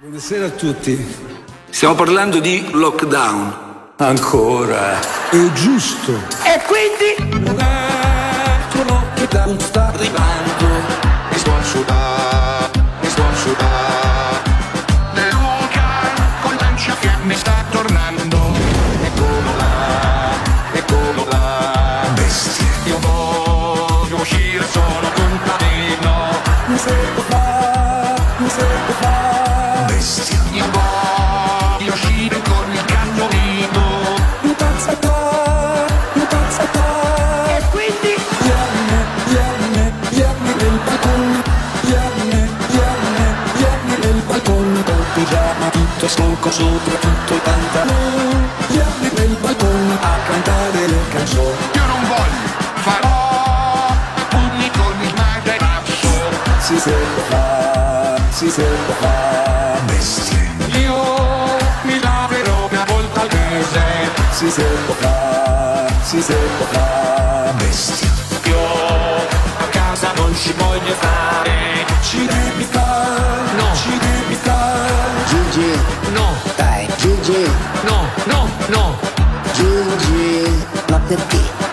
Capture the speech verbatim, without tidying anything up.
Buonasera a tutti. Stiamo parlando di lockdown. Ancora. È giusto. E quindi? Un altro lockdown sta arrivando. Mi sto a sudare, mi sto a sudare. De Luca con lanciafiamme sta tornando. Eccolo là, eccolo là. Bestie. Io voglio uscire solo contadino. Mi sento fa, mi sento fa. Bestia. Io voglio uscire con il cagnolino. Mi pazza qua, mi pazza qua. E quindi? Vieni, vieni, vieni nel balcone. Vieni, vieni, vieni nel balcone. Col pigiama tutto stanco, soprattutto i pantaloni. Vieni nel balcone a cantare le canzoni. Io non voglio, farò pugni con il materasso. Si sente fa, si sente fa. Bestie. Io mi laverò una volta al mese. Si sente fa, si sente fa. Bestia. Io a casa non ci voglio stare. Ci devi fare, No. ci devi fare. Gigi, No, dai, Gigi, no, no, no. Gigi, ma perché?